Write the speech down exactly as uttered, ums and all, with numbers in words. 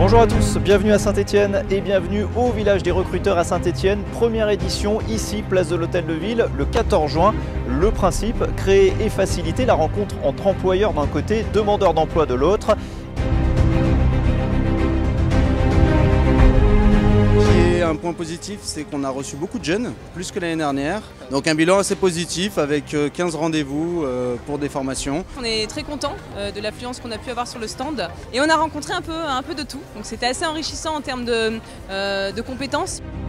Bonjour à tous, bienvenue à Saint-Étienne et bienvenue au village des recruteurs à Saint-Étienne. Première édition ici, place de l'Hôtel de Ville, le quatorze juin. Le principe, créer et faciliter la rencontre entre employeurs d'un côté, demandeurs d'emploi de l'autre. Un point positif, c'est qu'on a reçu beaucoup de jeunes, plus que l'année dernière. Donc un bilan assez positif avec quinze rendez-vous pour des formations. On est très contents de l'affluence qu'on a pu avoir sur le stand et on a rencontré un peu, un peu de tout. Donc c'était assez enrichissant en termes de, euh, de compétences.